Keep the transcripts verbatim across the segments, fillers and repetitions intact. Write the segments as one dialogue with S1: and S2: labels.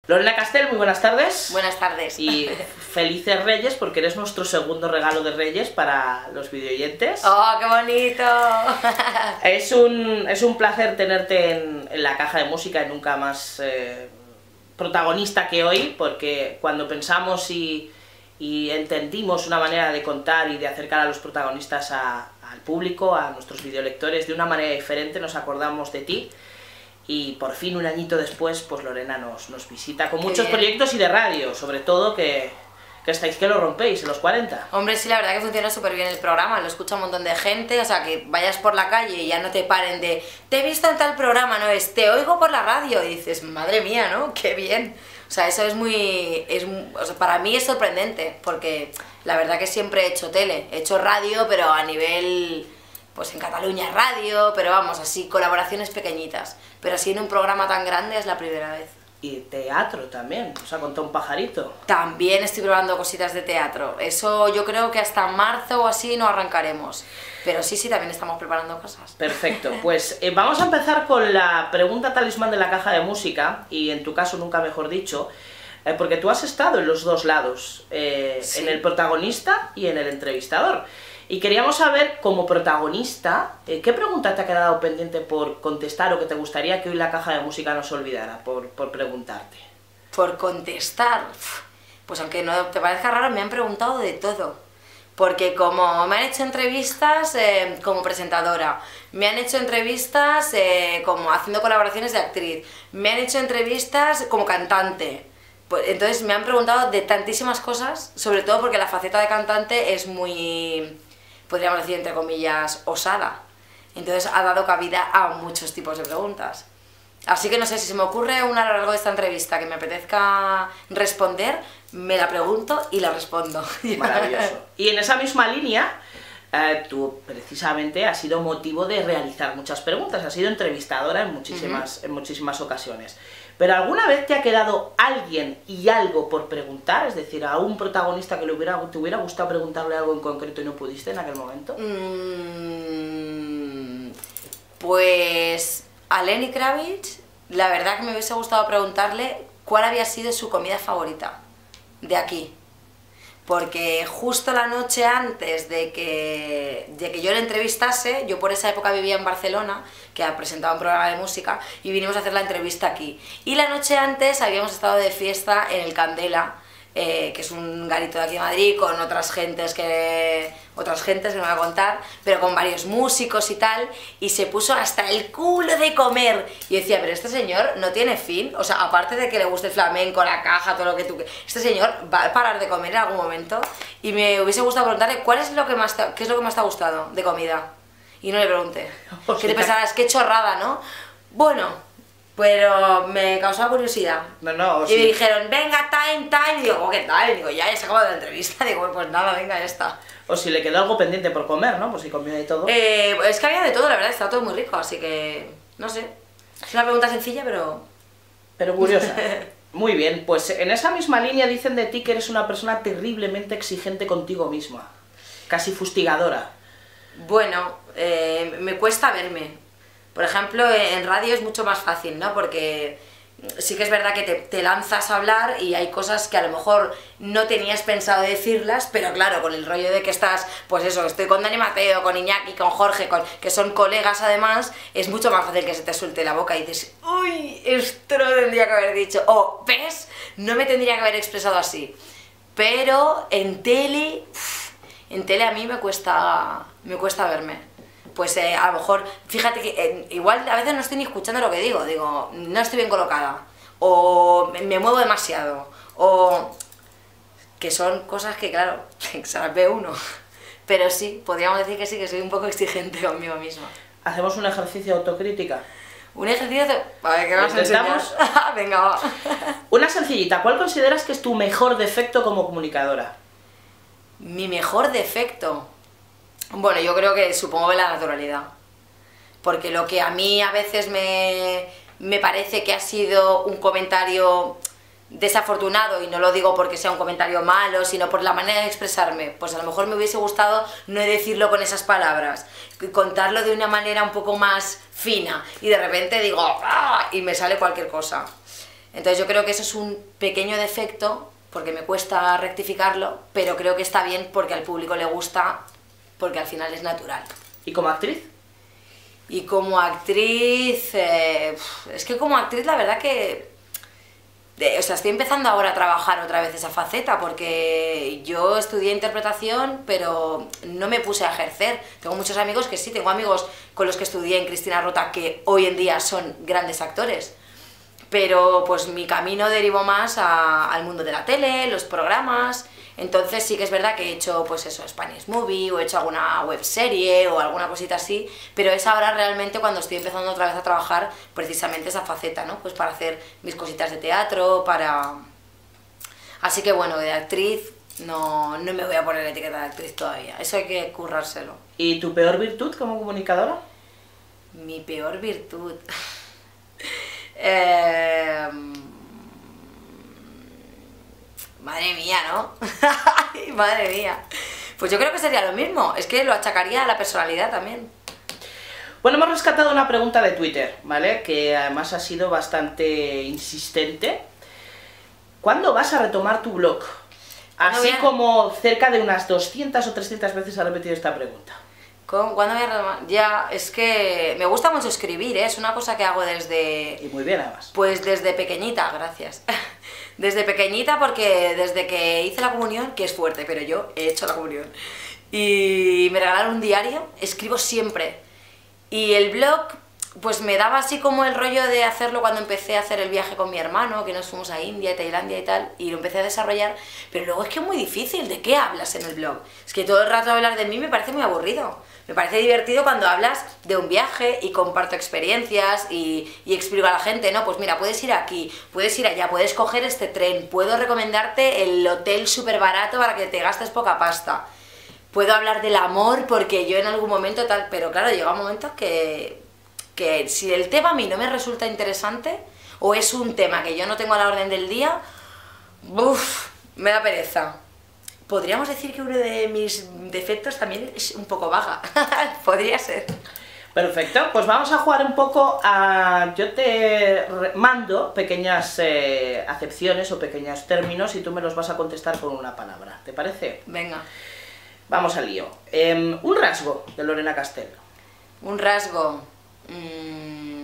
S1: Lorena Castel, muy buenas tardes.
S2: Buenas tardes.
S1: Y felices Reyes, porque eres nuestro segundo regalo de Reyes para los videoyentes.
S2: ¡Oh, qué bonito!
S1: Es un, es un placer tenerte en, en la caja de música y nunca más eh, protagonista que hoy, porque cuando pensamos y, y entendimos una manera de contar y de acercar a los protagonistas a, al público, a nuestros videolectores, de una manera diferente, nos acordamos de ti. Y por fin, un añito después, pues Lorena nos, nos visita con
S2: Qué
S1: muchos
S2: bien.
S1: proyectos y de radio, sobre todo que, que estáis que lo rompéis en los cuarenta.
S2: Hombre, sí, la verdad que funciona súper bien el programa, lo escucha un montón de gente, o sea, que vayas por la calle y ya no te paren de te he visto en tal programa, no es te oigo por la radio, y dices, madre mía, ¿no? ¡Qué bien! O sea, eso es muy... Es, o sea, para mí es sorprendente, porque la verdad que siempre he hecho tele, he hecho radio, pero a nivel... pues en Cataluña Radio, pero vamos, así, colaboraciones pequeñitas. Pero así en un programa tan grande es la primera vez.
S1: Y teatro también, os ha contado un pajarito.
S2: También estoy probando cositas de teatro. Eso yo creo que hasta marzo o así no arrancaremos. Pero sí, sí, también estamos preparando cosas.
S1: Perfecto, pues eh, vamos a empezar con la pregunta talismán de la caja de música, y en tu caso nunca mejor dicho, eh, porque tú has estado en los dos lados, eh,
S2: Sí.
S1: en el protagonista y en el entrevistador. Y queríamos saber, como protagonista, eh, ¿qué pregunta te ha quedado pendiente por contestar o que te gustaría que hoy la caja de música no se olvidara por, por preguntarte?
S2: Por contestar, pues aunque no te parezca raro, me han preguntado de todo. Porque como me han hecho entrevistas eh, como presentadora, me han hecho entrevistas eh, como haciendo colaboraciones de actriz, me han hecho entrevistas como cantante. Pues, entonces me han preguntado de tantísimas cosas, sobre todo porque la faceta de cantante es muy, podríamos decir entre comillas, osada. Entonces ha dado cabida a muchos tipos de preguntas. Así que no sé, si se me ocurre una a lo largo de esta entrevista que me apetezca responder, me la pregunto y la respondo.
S1: Maravilloso. Y en esa misma línea, eh, tú precisamente has sido motivo de realizar muchas preguntas, has sido entrevistadora en muchísimas, uh-huh. en muchísimas ocasiones. ¿Pero alguna vez te ha quedado alguien y algo por preguntar? Es decir, a un protagonista que le hubiera, te hubiera gustado preguntarle algo en concreto y no pudiste en aquel momento.
S2: Mm, pues a Lenny Kravitz, la verdad que me hubiese gustado preguntarle cuál había sido su comida favorita de aquí. Porque justo la noche antes de que, de que yo le entrevistase, yo por esa época vivía en Barcelona, que presentaba un programa de música, y vinimos a hacer la entrevista aquí. Y la noche antes habíamos estado de fiesta en el Candela, eh, que es un garito de aquí de Madrid, con otras gentes que, otras gentes que no voy a contar, pero con varios músicos y tal, y se puso hasta el culo de comer. Y yo decía, pero este señor no tiene fin, o sea, aparte de que le guste el flamenco, la caja, todo lo que tú... Este señor va a parar de comer en algún momento, y me hubiese gustado preguntarle, ¿cuál es lo que más te, qué es lo que más te ha gustado de comida? Y no le pregunté.
S1: O
S2: ¿Qué
S1: sea,
S2: te pensarás? Qué chorrada, ¿no? Bueno, pero me causaba curiosidad.
S1: No, no, o
S2: y
S1: sí.
S2: me dijeron, venga, time, time. Y digo, ¿cómo que time? Digo, ya, ya se acabó la entrevista. Digo, pues nada, venga, ya está.
S1: O si le quedó algo pendiente por comer, ¿no? Pues si comió de todo.
S2: Eh, es que había de todo, la verdad, estaba todo muy rico, así que, no sé. Es una pregunta sencilla, pero...
S1: Pero curiosa. Muy bien, pues en esa misma línea dicen de ti que eres una persona terriblemente exigente contigo misma. Casi fustigadora.
S2: Bueno, eh, me cuesta verme. Por ejemplo, en radio es mucho más fácil, ¿no? Porque sí que es verdad que te, te lanzas a hablar y hay cosas que a lo mejor no tenías pensado decirlas, pero claro, con el rollo de que estás, pues eso, estoy con Dani Mateo, con Iñaki, con Jorge, con, que son colegas además, es mucho más fácil que se te suelte la boca y dices, uy, esto no lo tendría que haber dicho, o, ¿ves? No me tendría que haber expresado así. Pero en tele, en tele a mí me cuesta, me cuesta verme. Pues eh, a lo mejor, fíjate que eh, igual a veces no estoy ni escuchando lo que digo, digo, no estoy bien colocada, o me, me muevo demasiado, o que son cosas que claro, se las ve uno, pero sí, podríamos decir que sí, que soy un poco exigente conmigo misma.
S1: ¿Hacemos un ejercicio de autocrítica?
S2: Un ejercicio de... A ver, ¿qué vas a enseñar? Venga, va.
S1: Una sencillita, ¿cuál consideras que es tu mejor defecto como comunicadora?
S2: Mi mejor defecto... Bueno, yo creo que supongo que la naturalidad, porque lo que a mí a veces me, me parece que ha sido un comentario desafortunado, y no lo digo porque sea un comentario malo, sino por la manera de expresarme, pues a lo mejor me hubiese gustado no decirlo con esas palabras, contarlo de una manera un poco más fina, y de repente digo ¡ah! Y me sale cualquier cosa. Entonces yo creo que eso es un pequeño defecto, porque me cuesta rectificarlo, pero creo que está bien porque al público le gusta, porque al final es natural.
S1: ¿Y como actriz?
S2: Y como actriz, eh, es que como actriz la verdad que, de, o sea, estoy empezando ahora a trabajar otra vez esa faceta, porque yo estudié interpretación, pero no me puse a ejercer. Tengo muchos amigos que sí, tengo amigos con los que estudié en Cristina Rota que hoy en día son grandes actores. Pero pues mi camino derivó más a, al mundo de la tele, los programas. Entonces sí que es verdad que he hecho pues eso, Spanish Movie, o he hecho alguna webserie o alguna cosita así, pero es ahora realmente cuando estoy empezando otra vez a trabajar precisamente esa faceta, ¿no? Pues para hacer mis cositas de teatro, para... Así que bueno, de actriz no, no me voy a poner la etiqueta de actriz todavía, eso hay que currárselo.
S1: ¿Y tu peor virtud como comunicadora?
S2: Mi peor virtud... eh... Madre mía, ¿no? Madre mía. Pues yo creo que sería lo mismo, es que lo achacaría a la personalidad también.
S1: Bueno, hemos rescatado una pregunta de Twitter, ¿vale? Que además ha sido bastante insistente. ¿Cuándo vas a retomar tu blog? Así
S2: a...
S1: como cerca de unas doscientas o trescientas veces ha repetido esta pregunta.
S2: ¿Cuándo voy a retomar? Ya, es que me gusta mucho escribir, ¿eh? Es una cosa que hago desde...
S1: Y muy bien, además.
S2: Pues desde pequeñita, gracias. Desde pequeñita, porque desde que hice la comunión, que es fuerte, pero yo he hecho la comunión, y me regalaron un diario, escribo siempre. Y el blog, pues me daba así como el rollo de hacerlo cuando empecé a hacer el viaje con mi hermano, que nos fuimos a India, Tailandia y tal, y lo empecé a desarrollar, pero luego es que es muy difícil. ¿De qué hablas en el blog? Es que todo el rato hablar de mí me parece muy aburrido. Me parece divertido cuando hablas de un viaje y comparto experiencias y, y explico a la gente, no, pues mira, puedes ir aquí, puedes ir allá, puedes coger este tren, puedo recomendarte el hotel súper barato para que te gastes poca pasta. Puedo hablar del amor porque yo en algún momento tal, pero claro, llega un momento que, que si el tema a mí no me resulta interesante o es un tema que yo no tengo a la orden del día, uff, me da pereza. Podríamos decir que uno de mis defectos también es un poco vaga. Podría ser.
S1: Perfecto, pues vamos a jugar un poco a... Yo te mando pequeñas eh, acepciones o pequeños términos y tú me los vas a contestar con una palabra. ¿Te parece?
S2: Venga.
S1: Vamos al lío. Eh, un rasgo de Lorena Castell.
S2: Un rasgo... Mmm...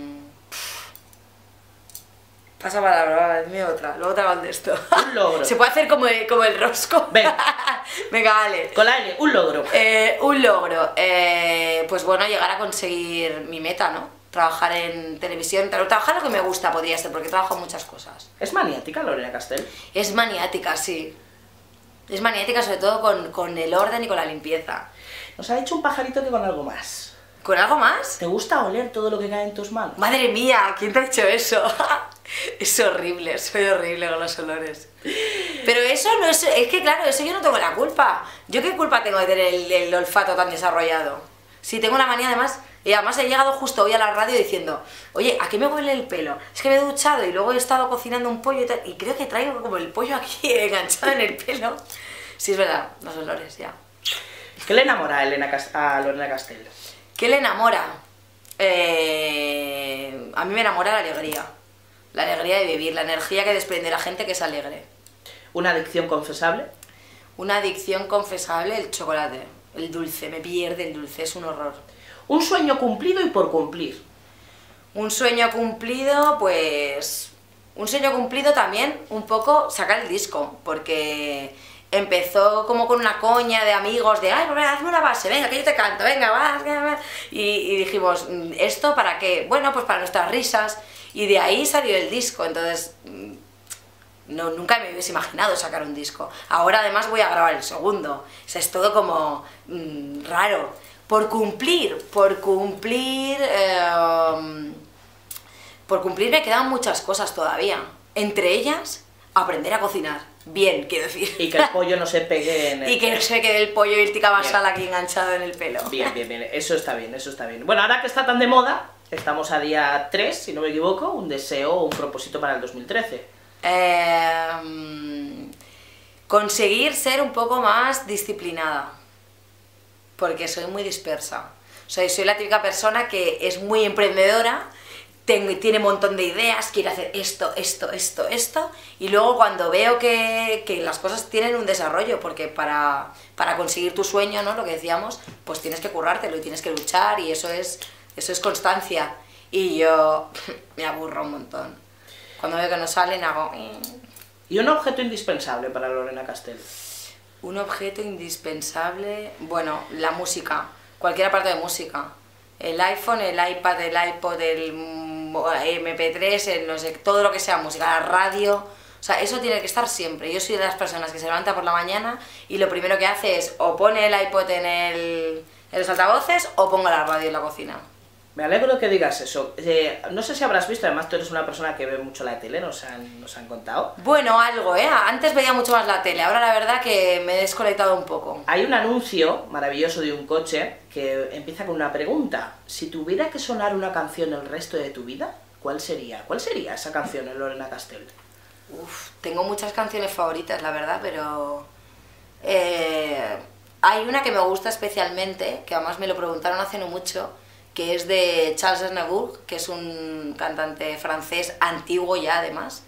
S2: Pasa palabra, dime otra, luego te contesto.
S1: Un logro.
S2: Se puede hacer como el, como el rosco.
S1: Venga.
S2: Venga, vale.
S1: Con la L, un logro.
S2: Eh, un logro. Eh, pues bueno, llegar a conseguir mi meta, ¿no? Trabajar en televisión. Trabajar lo que me gusta podría ser, porque trabajo muchas cosas.
S1: ¿Es maniática Lorena Castell?
S2: Es maniática, sí. Es maniática sobre todo con, con el orden y con la limpieza.
S1: Nos ha dicho un pajarito que con algo más.
S2: ¿Con algo más?
S1: ¿Te gusta oler todo lo que cae en tus manos?
S2: ¡Madre mía! ¿Quién te ha hecho eso? Es horrible, soy horrible con los olores. Pero eso no es... Es que claro, eso yo no tengo la culpa. ¿Yo qué culpa tengo de tener el, el olfato tan desarrollado? Si tengo una manía además... Y además he llegado justo hoy a la radio diciendo, oye, ¿a qué me huele el pelo? Es que me he duchado y luego he estado cocinando un pollo y tal, y creo que traigo como el pollo aquí enganchado en el pelo. Sí, es verdad, los olores, ya.
S1: ¿Qué le enamora a, Elena Cast a Lorena Castell?
S2: ¿Qué le enamora? Eh... A mí me enamora la alegría. La alegría de vivir, la energía que desprende la gente que es alegre.
S1: ¿Una adicción confesable?
S2: Una adicción confesable, el chocolate, el dulce, me pierde el dulce, es un horror.
S1: Un sueño cumplido y por cumplir.
S2: Un sueño cumplido, pues... Un sueño cumplido también, un poco, sacar el disco, porque empezó como con una coña de amigos, de ay, pues venga, hazme una base, venga, que yo te canto, venga, va, y, y dijimos, ¿esto para qué? Bueno, pues para nuestras risas, y de ahí salió el disco, entonces... No, nunca me hubiese imaginado sacar un disco. Ahora además voy a grabar el segundo, o sea, es todo como mmm, raro. Por cumplir, por cumplir, eh, por cumplir me quedan muchas cosas todavía. Entre ellas, aprender a cocinar. Bien, quiero decir.
S1: Y que el pollo no se pegue en el...
S2: Y que no se quede el pollo y el tikka masala aquí enganchado en el pelo.
S1: Bien, bien, bien. Eso está bien, eso está bien. Bueno, ahora que está tan de moda, estamos a día tres, si no me equivoco, un deseo o un propósito para el dos mil trece.
S2: Eh, conseguir ser un poco más disciplinada. Porque soy muy dispersa. O sea, soy la típica persona que es muy emprendedora, tengo, tiene un montón de ideas, quiere hacer esto, esto, esto, esto, y luego cuando veo que, que las cosas tienen un desarrollo, porque para, para conseguir tu sueño, ¿no? Lo que decíamos, pues tienes que currártelo y tienes que luchar, y eso es, eso es constancia, y yo me aburro un montón. Cuando veo que no salen hago...
S1: ¿Y un objeto indispensable para Lorena Castell?
S2: Un objeto indispensable... Bueno, la música, cualquier aparato de música. El iPhone, el iPad, el iPod, el eme pe tres, el no sé, todo lo que sea música, la radio... O sea, eso tiene que estar siempre. Yo soy de las personas que se levanta por la mañana y lo primero que hace es o pone el iPod en, el, en los altavoces o pongo la radio en la cocina.
S1: Me alegro que digas eso. Eh, no sé si habrás visto, además tú eres una persona que ve mucho la tele, nos han, nos han contado.
S2: Bueno, algo, ¿eh? Antes veía mucho más la tele, ahora la verdad que me he desconectado un poco.
S1: Hay un anuncio maravilloso de un coche que empieza con una pregunta. Si tuviera que sonar una canción el resto de tu vida, ¿cuál sería? ¿Cuál sería esa canción en Lorena Castell?
S2: Uf, tengo muchas canciones favoritas, la verdad, pero... Eh, hay una que me gusta especialmente, que además me lo preguntaron hace no mucho, que es de Charles Aznavour, que es un cantante francés antiguo ya además,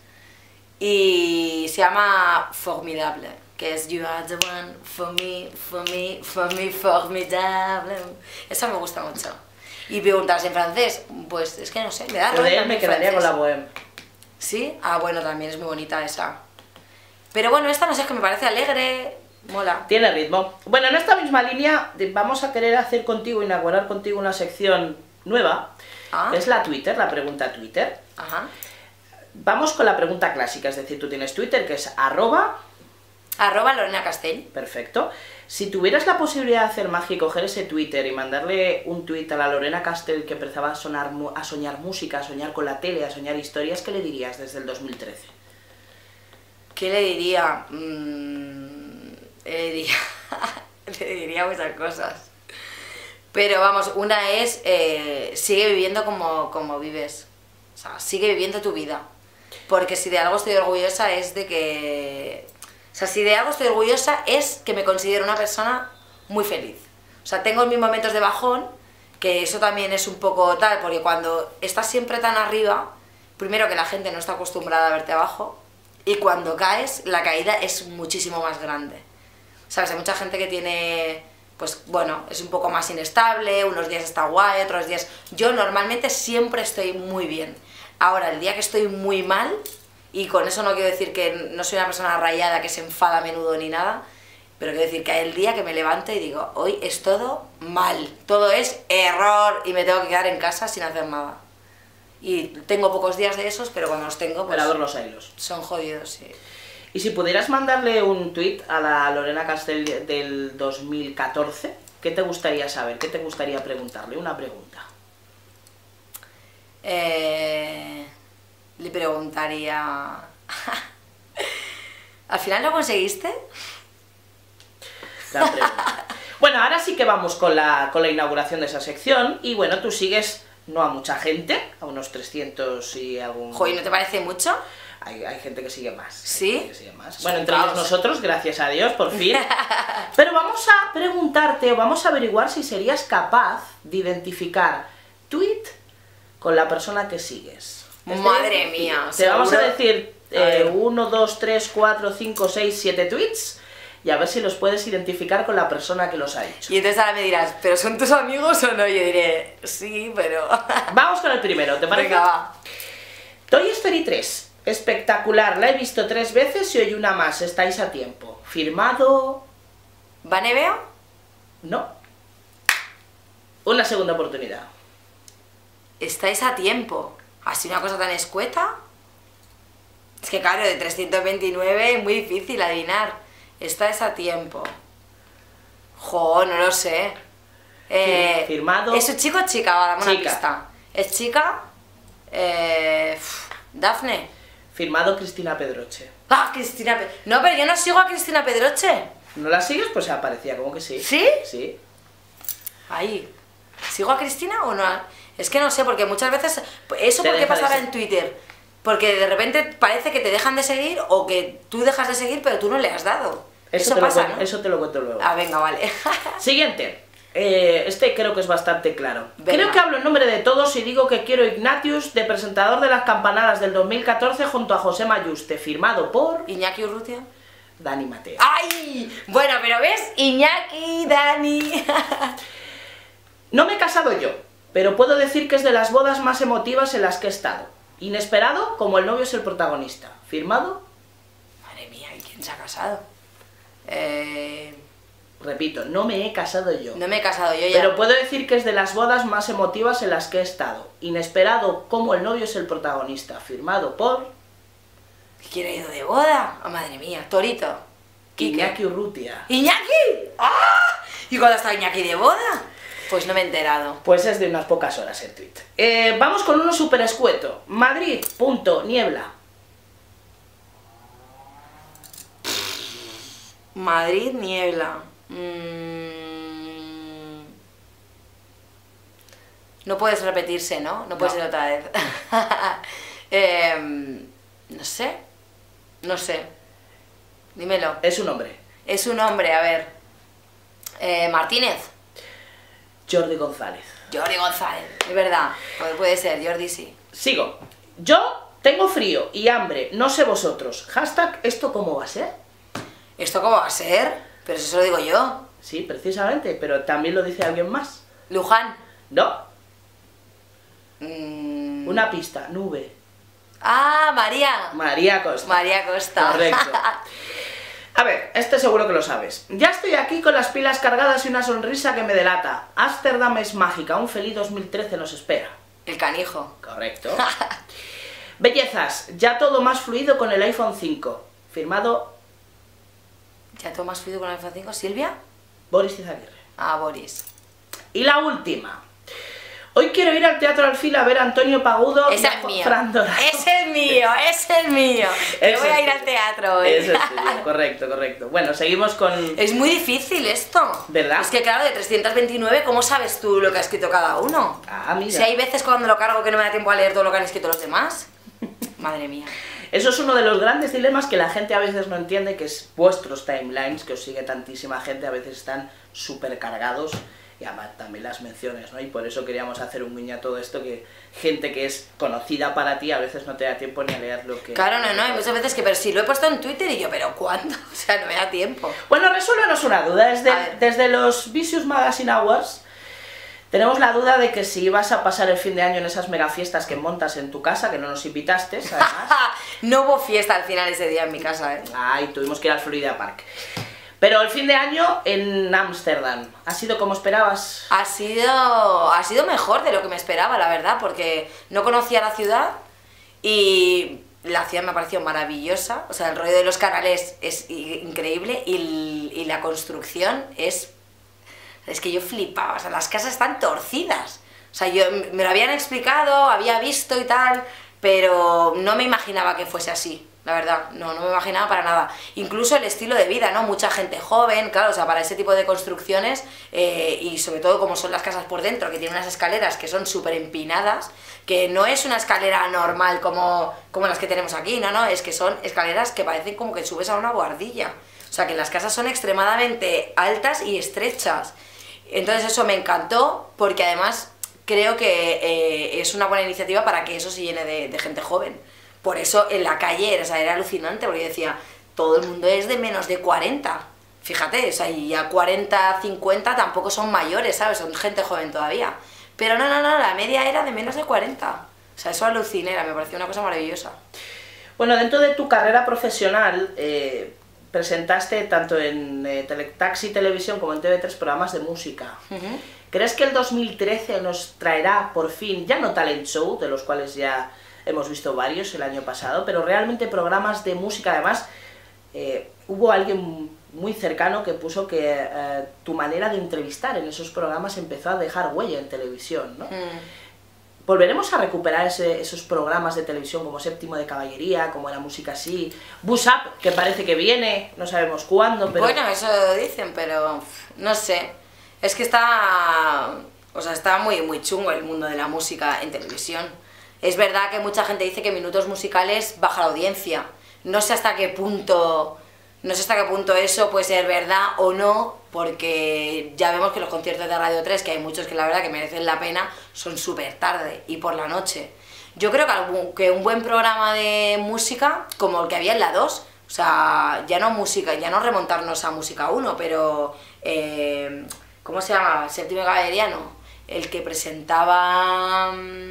S2: y se llama Formidable, que es You are the one for me, for me, for me, formidable. Esa me gusta mucho. Y preguntas en francés, pues es que no sé, me da
S1: Yo de él me quedaría con la Bohème.
S2: ¿Sí? Ah, bueno, también es muy bonita esa. Pero bueno, esta no sé, es que me parece alegre, mola.
S1: Tiene ritmo. Bueno, en esta misma línea vamos a querer hacer contigo, inaugurar contigo una sección nueva,
S2: ¿Ah?
S1: que es la Twitter, la pregunta Twitter.
S2: Ajá.
S1: Vamos con la pregunta clásica, es decir, tú tienes Twitter, que es arroba...
S2: Arroba Lorena Castell.
S1: Perfecto. Si tuvieras la posibilidad de hacer magia y coger ese Twitter y mandarle un tweet a la Lorena Castell que empezaba a, sonar, a soñar música, a soñar con la tele, a soñar historias, ¿qué le dirías desde el dos mil trece?
S2: ¿Qué le diría? Mm, le diría... le diría muchas cosas. Pero vamos, una es, eh, sigue viviendo como, como vives. O sea, sigue viviendo tu vida. Porque si de algo estoy orgullosa es de que... O sea, si de algo estoy orgullosa es que me considero una persona muy feliz. O sea, tengo mis momentos de bajón, que eso también es un poco tal, porque cuando estás siempre tan arriba, primero que la gente no está acostumbrada a verte abajo, y cuando caes, la caída es muchísimo más grande. ¿Sabes? Hay mucha gente que tiene, pues bueno, es un poco más inestable, unos días está guay, otros días... Yo normalmente siempre estoy muy bien. Ahora, el día que estoy muy mal, y con eso no quiero decir que no soy una persona rayada que se enfada a menudo ni nada, pero quiero decir que hay el día que me levanto y digo, hoy es todo mal, todo es error y me tengo que quedar en casa sin hacer nada. Y tengo pocos días de esos, pero cuando los tengo, pues...
S1: Operador los hilos.
S2: Son jodidos, sí.
S1: Y si pudieras mandarle un tweet a la Lorena Castell del dos mil catorce, ¿qué te gustaría saber? ¿Qué te gustaría preguntarle? Una pregunta.
S2: Eh, le preguntaría... ¿Al final lo conseguiste?
S1: Gran pregunta. Bueno, ahora sí que vamos con la, con la inauguración de esa sección. Y bueno, tú sigues, no a mucha gente, a unos trescientos y algún...
S2: Joder, ¿no te parece mucho?
S1: Hay, hay gente que sigue más.
S2: ¿Sí?
S1: Que sigue más. Bueno, entre ellos nosotros, gracias a Dios, por fin. Pero vamos a preguntarte, o vamos a averiguar si serías capaz de identificar tweet con la persona que sigues.
S2: Madre mía.
S1: Te vamos a
S2: ¿seguro?
S1: decir eh, uno, dos, tres, cuatro, cinco, seis, siete tweets y a ver si los puedes identificar con la persona que los ha hecho.
S2: Y entonces ahora me dirás, ¿pero son tus amigos o no? Yo diré, sí, pero...
S1: Vamos con el primero, ¿te parece?
S2: Venga, va.
S1: Toy Story tres. Espectacular, la he visto tres veces y hoy una más, estáis a tiempo. ¿Firmado?
S2: ¿Vaneveo?
S1: No. Una segunda oportunidad.
S2: Estáis a tiempo. ¿Así una cosa tan escueta? Es que claro, de trescientos veintinueve es muy difícil adivinar. Estáis a tiempo. Jo, no lo sé. Eh,
S1: Firmado.
S2: ¿Es un chico o chica? Va, dame una
S1: Chica.
S2: pista. ¿Es chica? Eh, Dafne.
S1: Firmado Cristina Pedroche.
S2: Ah, Cristina Pedroche. No, pero yo no sigo a Cristina Pedroche.
S1: ¿No la sigues? Pues aparecía como que sí.
S2: ¿Sí?
S1: Sí.
S2: Ahí. ¿Sigo a Cristina o no? Es que no sé, porque muchas veces... ¿Eso
S1: Te
S2: por qué
S1: deja de
S2: pasará
S1: seguir.
S2: en Twitter? Porque de repente parece que te dejan de seguir o que tú dejas de seguir pero tú no le has dado.
S1: Eso,
S2: Eso,
S1: te
S2: pasa,
S1: lo, cuen-
S2: ¿no?
S1: eso te lo cuento luego.
S2: Ah, venga, vale.
S1: Siguiente. Eh, este creo que es bastante claro.
S2: Venga.
S1: Creo que hablo en nombre de todos y digo que quiero Ignatius de presentador de las campanadas del dos mil catorce junto a José Mayuste, firmado por
S2: Iñaki Urrutia.
S1: Dani Mateo.
S2: ¡Ay! Bueno, pero ¿ves? Iñaki, Dani...
S1: No me he casado yo, pero puedo decir que es de las bodas más emotivas en las que he estado. Inesperado, como el novio es el protagonista. Firmado...
S2: Madre mía, ¿y quién se ha casado? Eh...
S1: Repito, no me he casado yo.
S2: No me he casado yo ya.
S1: Pero puedo decir que es de las bodas más emotivas en las que he estado. Inesperado, como el novio es el protagonista. Firmado por...
S2: ¿Quién ha ido de boda? Oh, madre mía, Torito. Quique.
S1: Iñaki Urrutia.
S2: ¿Iñaki? ¡Ah! ¿Y cuándo está Iñaki de boda? Pues no me he enterado.
S1: Pues es de unas pocas horas el tweet. Eh, vamos con uno súper escueto. Madrid, punto, niebla.
S2: Madrid, niebla. Mm... No puedes repetirse, ¿no? No puede
S1: No.
S2: ser otra vez. eh, no sé. No sé. Dímelo.
S1: Es un hombre.
S2: Es un hombre, a ver. Eh, Martínez.
S1: Jordi González.
S2: Jordi González. Es verdad. Puede, puede ser, Jordi sí.
S1: Sigo. Yo tengo frío y hambre, no sé vosotros. Hashtag, ¿esto cómo va a ser?
S2: ¿Esto cómo va a ser? Pero eso se lo digo yo.
S1: Sí, precisamente, pero también lo dice alguien más.
S2: Luján.
S1: No,
S2: Mm.
S1: una pista, nube.
S2: Ah, María.
S1: María Costa.
S2: María Costa.
S1: Correcto. A ver, este seguro que lo sabes. Ya estoy aquí con las pilas cargadas y una sonrisa que me delata. Ámsterdam es mágica, un feliz dos mil trece nos espera.
S2: El canijo.
S1: Correcto. Bellezas, ya todo más fluido con el iPhone cinco. Firmado
S2: ¿Ya todo más fluido con el iPhone cinco? ¿Silvia?
S1: Boris Izaguirre.
S2: Ah, Boris.
S1: Y la última. Hoy quiero ir al Teatro Alfil a ver a Antonio Pagudo y
S2: Ese
S1: a
S2: es mío.
S1: Fran Dorado.
S2: Ese es mío, ese es mío. Yo
S1: Ese
S2: voy a
S1: es
S2: ir al
S1: tuyo.
S2: teatro hoy.
S1: Eso es tuyo, correcto, correcto. Bueno, seguimos con...
S2: Es muy difícil esto.
S1: ¿Verdad?
S2: Es que claro, de trescientos veintinueve, ¿cómo sabes tú lo que ha escrito cada uno?
S1: Ah, mira.
S2: Si hay veces cuando lo cargo que no me da tiempo a leer todo lo que han escrito los demás. Madre mía.
S1: Eso es uno de los grandes dilemas que la gente a veces no entiende, que es vuestros timelines, que os sigue tantísima gente, a veces están súper cargados, y además también las menciones, ¿no? Y por eso queríamos hacer un guiño a todo esto, que gente que es conocida para ti a veces no te da tiempo ni a leer lo que...
S2: Claro, no, no, hay muchas veces que, pero si lo he puesto en Twitter y yo, ¿pero cuándo? O sea, no me da tiempo.
S1: Bueno, resuélvenos una duda. Desde,
S2: A ver.
S1: desde los Vicious Magazine Awards tenemos la duda de que si ibas a pasar el fin de año en esas mega fiestas que montas en tu casa, que no nos invitaste, además.
S2: No hubo fiesta al final ese día en mi casa, ¿eh?
S1: Ay, tuvimos que ir al Florida Park. Pero el fin de año en Ámsterdam, ¿ha sido como esperabas?
S2: Ha sido, ha sido mejor de lo que me esperaba, la verdad, porque no conocía la ciudad y la ciudad me ha parecido maravillosa. O sea, el rollo de los canales es i- increíble y, y la construcción es... Es que yo flipaba, o sea, las casas están torcidas. O sea, yo me lo habían explicado, había visto y tal, pero no me imaginaba que fuese así. La verdad, no, no me imaginaba para nada. Incluso el estilo de vida, ¿no? Mucha gente joven, claro, o sea, para ese tipo de construcciones eh, y sobre todo como son las casas por dentro, que tienen unas escaleras que son súper empinadas, que no es una escalera normal como, como las que tenemos aquí, no, no, es que son escaleras que parecen como que subes a una buhardilla. O sea, que las casas son extremadamente altas y estrechas. Entonces eso me encantó porque además creo que eh, es una buena iniciativa para que eso se llene de, de gente joven. Por eso en la calle, o sea, era alucinante, porque yo decía, todo el mundo es de menos de cuarenta. Fíjate, o sea, y ya cuarenta, cincuenta tampoco son mayores, ¿sabes? Son gente joven todavía. Pero no, no, no, la media era de menos de cuarenta. O sea, eso alucinera, me pareció una cosa maravillosa.
S1: Bueno, dentro de tu carrera profesional, eh, presentaste tanto en eh, Teletaxi Televisión como en T V tres programas de música.
S2: Uh-huh.
S1: ¿Crees que el dos mil trece nos traerá por fin, ya no talent show, de los cuales ya hemos visto varios el año pasado, pero realmente programas de música? Además, eh, hubo alguien muy cercano que puso que eh, tu manera de entrevistar en esos programas empezó a dejar huella en televisión, ¿no?
S2: Mm.
S1: ¿Volveremos a recuperar ese, esos programas de televisión como Séptimo de Caballería, como Era Música Así, Buzz Up, que parece que viene, no sabemos cuándo, pero...
S2: Bueno, eso dicen, pero no sé. Es que está, o sea, está muy, muy chungo el mundo de la música en televisión. Es verdad que mucha gente dice que Minutos Musicales baja la audiencia. No sé hasta qué punto, no sé hasta qué punto eso puede ser verdad o no, porque ya vemos que los conciertos de Radio tres, que hay muchos que la verdad que merecen la pena, son súper tarde y por la noche. Yo creo que, algún, que un buen programa de música, como el que había en la dos, o sea, ya no música, ya no remontarnos a música uno, pero... Eh, ¿cómo se llama? Séptimo Gaveriano, el que presentaba...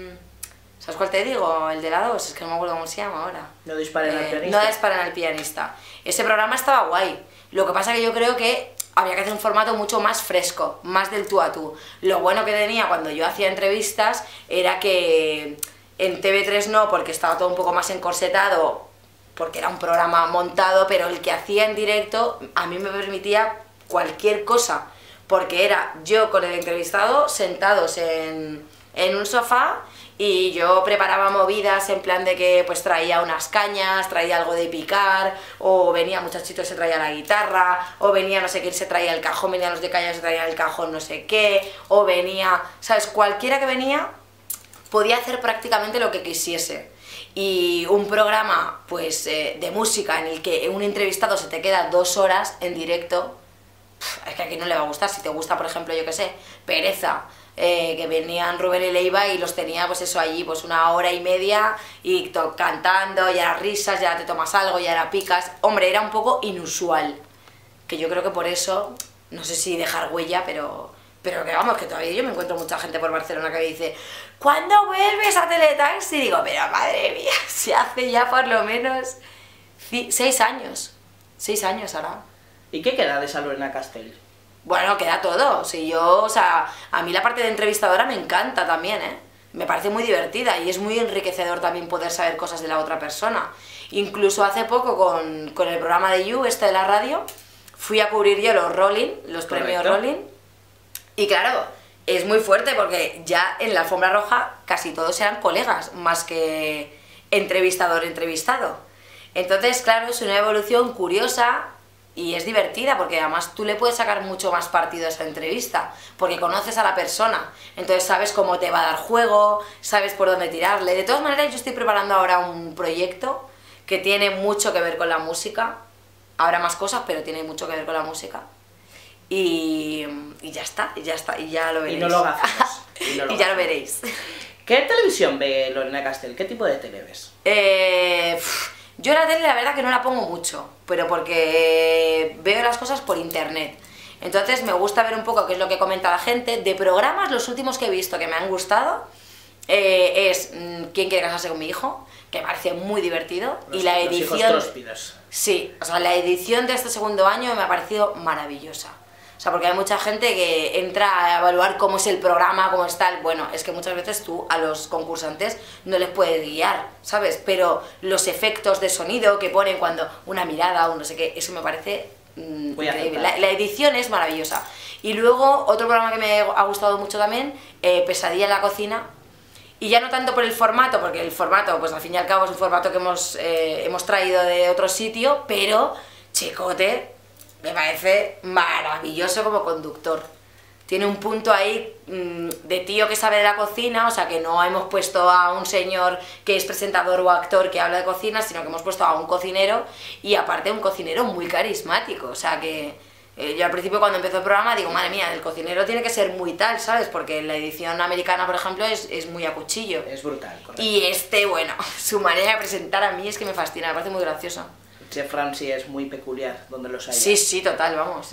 S2: ¿Sabes cuál te digo? El de la dos, es que no me acuerdo cómo se llama ahora.
S1: No disparen
S2: eh,
S1: al pianista.
S2: No disparen al pianista. Ese programa estaba guay. Lo que pasa que yo creo que había que hacer un formato mucho más fresco, más del tú a tú. Lo bueno que tenía cuando yo hacía entrevistas era que en T V tres no, porque estaba todo un poco más encorsetado, porque era un programa montado, pero el que hacía en directo a mí me permitía cualquier cosa, porque era yo con el entrevistado sentados en, en un sofá y yo preparaba movidas en plan de que pues traía unas cañas, traía algo de picar, o venía muchachito y se traía la guitarra, o venía no sé quién se traía el cajón, venían los de cañas se traían el cajón no sé qué, o venía, ¿sabes? Cualquiera que venía podía hacer prácticamente lo que quisiese. Y un programa pues eh, de música en el que un entrevistado se te queda dos horas en directo, es que a quien no le va a gustar. Si te gusta, por ejemplo, yo que sé, Pereza, eh, que venían Rubén y Leiva y los tenía pues eso allí, pues una hora y media y cantando, ya era risas, ya te tomas algo, ya era picas. Hombre, era un poco inusual, que yo creo que por eso, no sé si dejar huella, pero, pero que vamos, que todavía yo me encuentro mucha gente por Barcelona que me dice ¿cuándo vuelves a Teletaxi? Y digo, pero madre mía, se hace ya por lo menos seis años, seis años ahora.
S1: ¿Y qué queda de esa Lorena Castell?
S2: Bueno, queda todo. Si yo, o sea, a mí la parte de entrevistadora me encanta también, ¿eh? Me parece muy divertida y es muy enriquecedor también poder saber cosas de la otra persona. Incluso hace poco con, con el programa de You, este de la radio, fui a cubrir yo los Rolling, los premios
S1: Correcto.
S2: Rolling. Y claro, es muy fuerte porque ya en la alfombra roja casi todos eran colegas, más que entrevistador-entrevistado. Entonces, claro, es una evolución curiosa. Y es divertida porque además tú le puedes sacar mucho más partido a esa entrevista, porque conoces a la persona, entonces sabes cómo te va a dar juego, sabes por dónde tirarle. De todas maneras, yo estoy preparando ahora un proyecto que tiene mucho que ver con la música, habrá más cosas, pero tiene mucho que ver con la música. Y, y ya está, y ya está, y ya lo veréis.
S1: Y no lo gafemos.
S2: Y, no lo y ya lo veréis.
S1: ¿Qué televisión ve Lorena Castell? ¿Qué tipo de tele ves?
S2: Eh... Yo la tele la verdad que no la pongo mucho, pero porque veo las cosas por internet. Entonces me gusta ver un poco qué es lo que comenta la gente. De programas, los últimos que he visto que me han gustado eh, es mm, ¿Quién quiere casarse con mi hijo?, que me parece muy divertido.
S1: Los,
S2: y la
S1: los
S2: edición...
S1: hijos tróspidos.
S2: Sí, o sea, la edición de este segundo año me ha parecido maravillosa. O sea, porque hay mucha gente que entra a evaluar cómo es el programa, cómo está el... Bueno, es que muchas veces tú a los concursantes no les puedes guiar, ¿sabes? Pero los efectos de sonido que ponen cuando una mirada o no sé qué, eso me parece mmm, increíble. La, la edición es maravillosa. Y luego, otro programa que me ha gustado mucho también, eh, Pesadilla en la cocina. Y ya no tanto por el formato, porque el formato, pues al fin y al cabo es un formato que hemos, eh, hemos traído de otro sitio, pero Chicote me parece maravilloso como conductor. Tiene un punto ahí mmm, de tío que sabe de la cocina, o sea que no hemos puesto a un señor que es presentador o actor que habla de cocina, sino que hemos puesto a un cocinero, y aparte un cocinero muy carismático, o sea que eh, yo al principio cuando empezó el programa digo, madre mía, el cocinero tiene que ser muy tal, ¿sabes? Porque la edición americana, por ejemplo, es, es muy a cuchillo.
S1: Es brutal, correcto.
S2: Y este, bueno, su manera de presentar a mí es que me fascina, me parece muy gracioso.
S1: Chef Ramsay es muy peculiar, donde los hay.
S2: Sí, sí, total, vamos.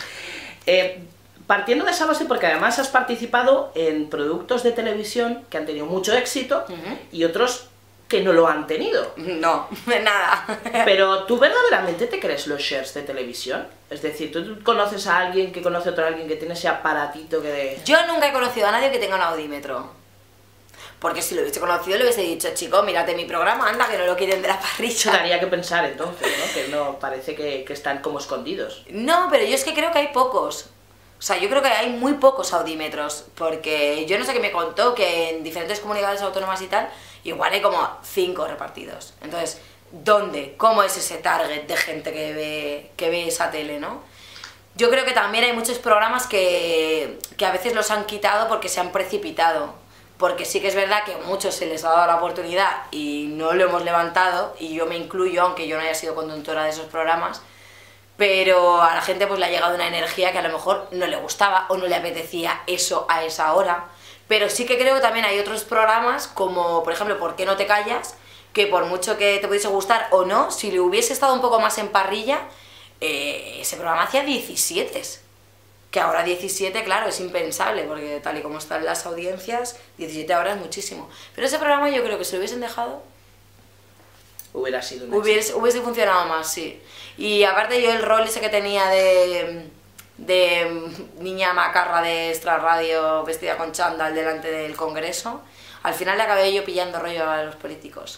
S1: eh, partiendo de esa base, porque además has participado en productos de televisión que han tenido mucho éxito uh-huh. y otros que no lo han tenido.
S2: No, nada.
S1: Pero ¿tú verdaderamente te crees los shares de televisión? Es decir, ¿tú conoces a alguien que conoce a otro alguien que tiene ese aparatito que...
S2: Yo nunca he conocido a nadie que tenga un audímetro. Porque si lo hubiese conocido le hubiese dicho, chico, mírate mi programa, anda, que no lo quieren de la parrilla.
S1: Daría que pensar entonces, ¿no? Que no, parece que, que están como escondidos.
S2: No, pero yo es que creo que hay pocos. O sea, yo creo que hay muy pocos audímetros, porque yo no sé qué me contó que en diferentes comunidades autónomas y tal, igual hay como cinco repartidos. Entonces, ¿dónde? ¿Cómo es ese target de gente que ve, que ve esa tele, no? Yo creo que también hay muchos programas que, que a veces los han quitado porque se han precipitado. Porque sí que es verdad que a muchos se les ha dado la oportunidad y no lo hemos levantado, y yo me incluyo, aunque yo no haya sido conductora de esos programas, pero a la gente pues le ha llegado una energía que a lo mejor no le gustaba o no le apetecía eso a esa hora. Pero sí que creo que también hay otros programas, como por ejemplo ¿Por qué no te callas?, que por mucho que te pudiese gustar o no, si le hubiese estado un poco más en parrilla, eh, ese programa hacía diecisiete. Que ahora diecisiete, claro, es impensable, porque tal y como están las audiencias, diecisiete horas es muchísimo. Pero ese programa yo creo que si lo hubiesen dejado,
S1: hubiera sido un
S2: hubiese, hubiese funcionado más, sí. Y aparte yo el rol ese que tenía de, de niña macarra de Extra Radio vestida con chándal delante del Congreso, al final le acabé yo pillando rollo a los políticos.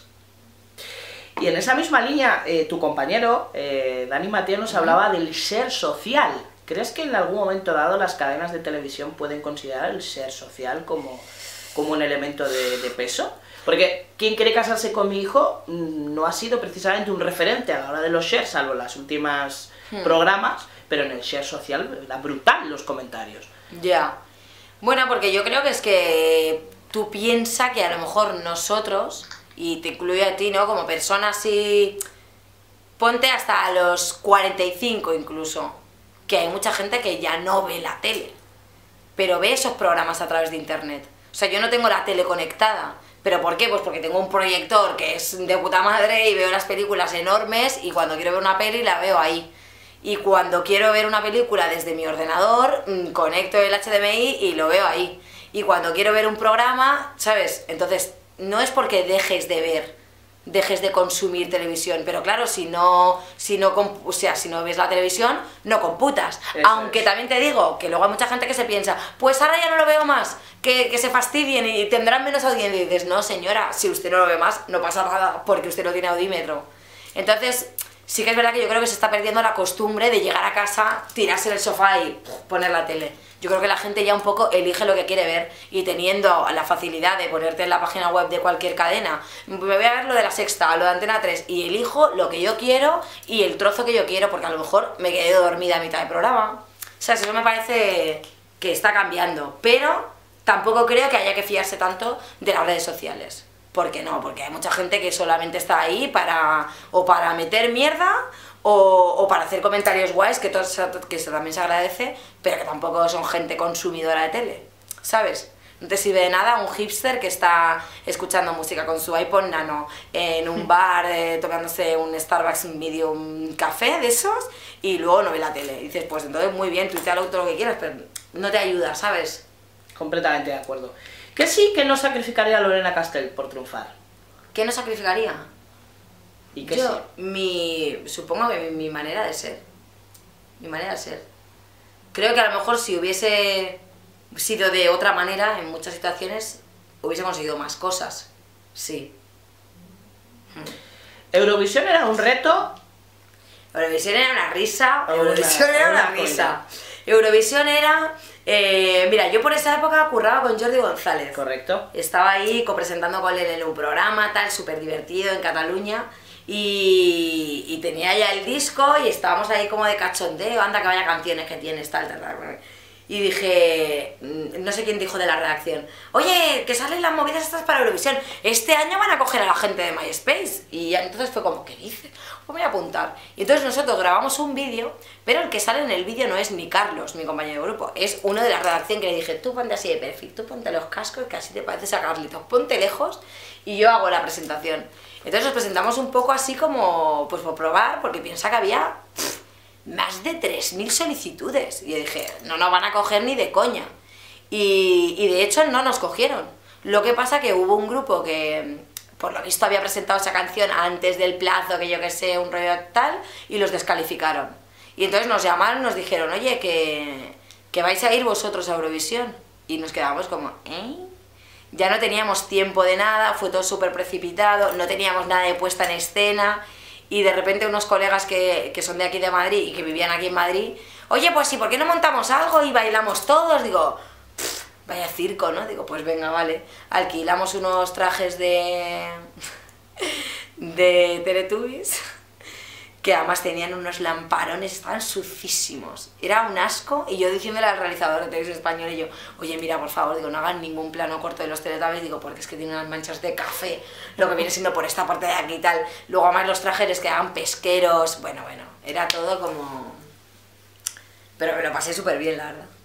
S1: Y en esa misma línea, eh, tu compañero, eh, Dani Mateo, nos hablaba del ser social. ¿Crees que en algún momento dado las cadenas de televisión pueden considerar el ser social como, como un elemento de, de peso? Porque quien quiere casarse con mi hijo no ha sido precisamente un referente a la hora de los shares, salvo en las últimas hmm. programas, pero en el share social era brutal los comentarios.
S2: Ya. Bueno, porque yo creo que es que tú piensas que a lo mejor nosotros, y te incluyo a ti, ¿no? Como persona así, ponte hasta los cuarenta y cinco incluso, que hay mucha gente que ya no ve la tele, pero ve esos programas a través de internet. O sea, yo no tengo la tele conectada, ¿pero por qué? Pues porque tengo un proyector que es de puta madre y veo las películas enormes y cuando quiero ver una peli la veo ahí. Y cuando quiero ver una película desde mi ordenador, conecto el H D M I y lo veo ahí. Y cuando quiero ver un programa, ¿sabes? Entonces, no es porque dejes de ver, dejes de consumir televisión, pero claro, si no, si no, o sea, si no ves la televisión, no computas. Eso Aunque es. También te digo que luego hay mucha gente que se piensa, pues ahora ya no lo veo más, que, que se fastidien y tendrán menos audiencia. Y dices, no señora, si usted no lo ve más, no pasa nada, porque usted no tiene audímetro. Entonces, sí que es verdad que yo creo que se está perdiendo la costumbre de llegar a casa, tirarse en el sofá y poner la tele. Yo creo que la gente ya un poco elige lo que quiere ver y teniendo la facilidad de ponerte en la página web de cualquier cadena, me voy a ver lo de La Sexta, lo de Antena tres y elijo lo que yo quiero y el trozo que yo quiero porque a lo mejor me quedé dormida a mitad del programa. O sea, eso me parece que está cambiando, pero tampoco creo que haya que fiarse tanto de las redes sociales. ¿Por qué no? Porque hay mucha gente que solamente está ahí para o para meter mierda o, o para hacer comentarios guays, que, todo, que eso también se agradece, pero que tampoco son gente consumidora de tele, ¿sabes? No te sirve de nada un hipster que está escuchando música con su iPod Nano en un bar eh, tomándose un Starbucks medium café de esos y luego no ve la tele. Y dices, pues entonces muy bien, tuitealo todo lo que quieras, pero no te ayuda, ¿sabes?
S1: Completamente de acuerdo. ¿Qué sí que no sacrificaría Lorena Castell por triunfar?
S2: ¿Qué no sacrificaría?
S1: ¿Y qué
S2: Yo,
S1: sí?
S2: mi, supongo que mi, mi manera de ser. Mi manera de ser. Creo que a lo mejor si hubiese sido de otra manera, en muchas situaciones, hubiese conseguido más cosas. Sí.
S1: ¿Eurovisión era un reto?
S2: Eurovisión era una risa.
S1: Una,
S2: Eurovisión era una,
S1: una
S2: risa. Eurovisión era... Eh, mira, yo por esa época curraba con Jordi González.
S1: Correcto.
S2: Estaba ahí copresentando con él en un programa, tal, súper divertido en Cataluña. Y, y tenía ya el disco y estábamos ahí como de cachondeo, anda que vaya canciones que tienes, tal, tal, tal. Y dije, no sé quién dijo de la redacción, oye, que salen las movidas estas para Eurovisión, este año van a coger a la gente de MySpace. Y ya, entonces fue como, ¿qué dices? Pues me voy a apuntar. Y entonces nosotros grabamos un vídeo, pero el que sale en el vídeo no es ni Carlos, mi compañero de grupo, es uno de la redacción que le dije, tú ponte así de perfil, tú ponte los cascos que así te pareces a Carlitos, ponte lejos y yo hago la presentación. Entonces nos presentamos un poco así como, pues por probar, porque piensa que había pff, más de tres mil solicitudes. Y yo dije, no nos van a coger ni de coña. Y, y de hecho no nos cogieron. Lo que pasa que hubo un grupo que, por lo visto, había presentado esa canción antes del plazo, que yo que sé, un rollo tal, y los descalificaron. Y entonces nos llamaron, nos dijeron, oye, que, que vais a ir vosotros a Eurovisión. Y nos quedamos como, ¿eh? Ya no teníamos tiempo de nada, fue todo súper precipitado, no teníamos nada de puesta en escena y de repente unos colegas que, que son de aquí de Madrid y que vivían aquí en Madrid, oye, pues sí, ¿por qué no montamos algo y bailamos todos? Digo, vaya circo, ¿no? Digo, pues venga, vale, alquilamos unos trajes de, de Teletubbies que además tenían unos lamparones, estaban sucísimos. Era un asco, y yo diciéndole al realizador de Televisión Española, y yo, oye, mira, por favor, digo, no hagan ningún plano corto de los Teletubbies, digo, porque es que tienen unas manchas de café, lo que viene siendo por esta parte de aquí y tal. Luego además los trajes que hagan pesqueros, bueno, bueno, era todo como... Pero me lo pasé súper bien, la verdad.